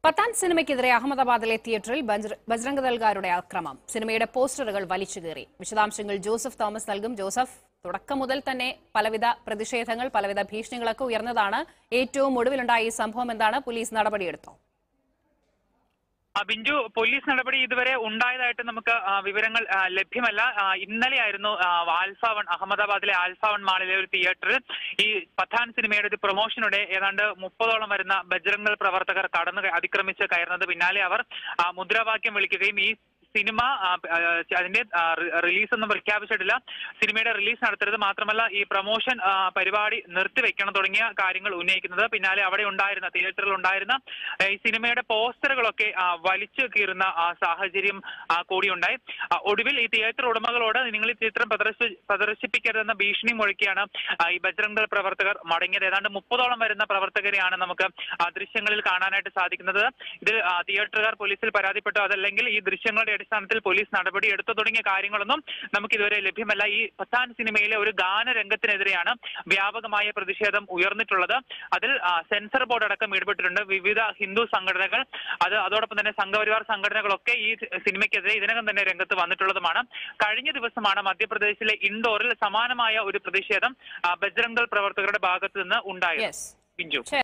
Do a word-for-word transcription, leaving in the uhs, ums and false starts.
പത്താൻ സിനിമയ്ക്കെതിരെ അഹമ്മദാബാദിലെ തിയേറ്ററിൽ ബജ്രംഗ് ദൾകാരുടെ അക്രമം. സിനിമയുടെ പോസ്റ്ററുകൾ വലിച്ചുകീറി. വിശദാംശങ്ങൾ ജോസഫ് തോമസ് നൽകും. ജോസഫ്, തുടക്കം മുതൽ തന്നെ പലവിധ പ്രതിഷേധങ്ങൾ, പലവിധ ഭീഷണികളൊക്കെ ഉയർന്നതാണ്. ഏറ്റവും ഒടുവിലുണ്ടായ ഈ സംഭവം എന്താണ്? പോലീസ് നടപടിയെടുത്തോ? ബിഞ്ചു, പോലീസ് നടപടി ഇതുവരെ ഉണ്ടായതായിട്ട് നമുക്ക് വിവരങ്ങൾ ലഭ്യമല്ല. ഇന്നലെയായിരുന്നു ആൽഫ വൺ അഹമ്മദാബാദിലെ ആൽഫ വൺ മാളിലെ ഒരു തിയേറ്ററിൽ ഈ പത്താൻ സിനിമയുടെ ഒരു പ്രൊമോഷനുടെ ഏതാണ്ട് മുപ്പതോളം വരുന്ന ബജ്രംഗ് ദൾ പ്രവർത്തകർ കടന്ന് അതിക്രമിച്ച് കയറുന്നത് പിന്നാലെ അവർ മുദ്രാവാക്യം വിളിക്കുകയും ഈ സിനിമ അതിന്റെ റിലീസ് ഒന്നും പ്രഖ്യാപിച്ചിട്ടില്ല. സിനിമയുടെ റിലീസ് നടത്തരുത്, മാത്രമല്ല ഈ പ്രൊമോഷൻ പരിപാടി നിർത്തിവെക്കണം തുടങ്ങിയ കാര്യങ്ങൾ ഉന്നയിക്കുന്നത്. പിന്നാലെ അവിടെ ഉണ്ടായിരുന്ന തിയേറ്ററിൽ ഉണ്ടായിരുന്ന ഈ സിനിമയുടെ പോസ്റ്ററുകളൊക്കെ വലിച്ചു കീറുന്ന സാഹചര്യം കൂടിയുണ്ടായി. ഒടുവിൽ ഈ തിയേറ്റർ ഉടമകളോട് നിങ്ങൾ ഈ ചിത്രം പ്രദർശി പ്രദർശിപ്പിക്കരുതെന്ന ഭീഷണി മുഴക്കിയാണ് ഈ ബജ്രംഗ് ദൾ പ്രവർത്തകർ മടങ്ങിയത്. ഏതാണ്ട് മുപ്പതോളം വരുന്ന പ്രവർത്തകരെയാണ് നമുക്ക് ദൃശ്യങ്ങളിൽ കാണാനായിട്ട് സാധിക്കുന്നത്. ഇത് തിയേറ്ററുകാർ പോലീസിൽ പരാതിപ്പെട്ടു, അതല്ലെങ്കിൽ ഈ ദൃശ്യങ്ങളുടെ അടിസ്ഥാനത്തിൽ പോലീസ് നടപടി എടുത്തു തുടങ്ങിയ കാര്യങ്ങളൊന്നും നമുക്ക് ഇതുവരെ ലഭ്യമല്ല. ഈ പത്താൻ സിനിമയിലെ ഒരു ഗാനരംഗത്തിനെതിരെയാണ് വ്യാപകമായ പ്രതിഷേധം ഉയർന്നിട്ടുള്ളത്. അതിൽ സെൻസർ ബോർഡ് അടക്കം ഇടപെട്ടിട്ടുണ്ട്. വിവിധ ഹിന്ദു സംഘടനകൾ, അത് അതോടൊപ്പം തന്നെ സംഘപരിവാർ സംഘടനകളൊക്കെ ഈ സിനിമയ്ക്കെതിരെ ഇതിനകം തന്നെ രംഗത്ത് വന്നിട്ടുള്ളതുമാണ്. കഴിഞ്ഞ ദിവസമാണ് മധ്യപ്രദേശിലെ ഇൻഡോറിൽ സമാനമായ ഒരു പ്രതിഷേധം ബജ്രംഗ് ദൾ പ്രവർത്തകരുടെ ഭാഗത്ത് നിന്ന് ഉണ്ടായത്.